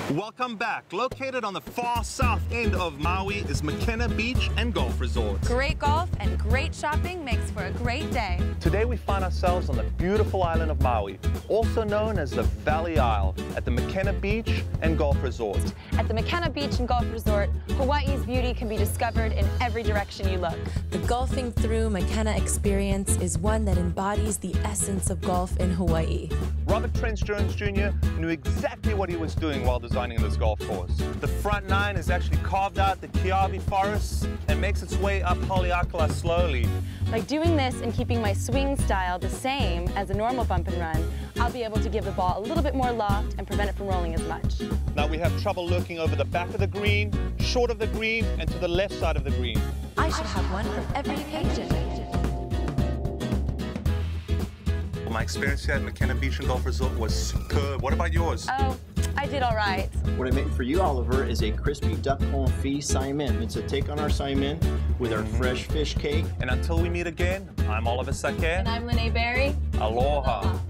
Welcome back. Located on the far south end of Maui is McKenna Beach and Golf Resort. Great golf and great shopping makes for a great day. Today we find ourselves on the beautiful island of Maui, also known as the Valley Isle, at the McKenna Beach and Golf Resort. At the McKenna Beach and Golf Resort, Hawaii's beauty can be discovered in every direction you look. The Golfing Through McKenna experience is one that embodies the essence of golf in Hawaii. Robert Trench Jones Jr. knew exactly what he was doing while designing this golf course. The front nine is actually carved out the Kiawe Forest and makes its way up Haleakala slowly. By doing this and keeping my swing style the same as a normal bump and run, I'll be able to give the ball a little bit more loft and prevent it from rolling as much. Now we have trouble looking over the back of the green, short of the green, and to the left side of the green. I should have one for every occasion. My experience here at McKenna Beach and Golf Resort was superb. What about yours? Oh, I did all right. What I made for you, Oliver, is a crispy duck confit saimin. It's a take on our saimin with our fresh fish cake. And until we meet again, I'm Oliver Sake. And I'm Lene Berry. Aloha.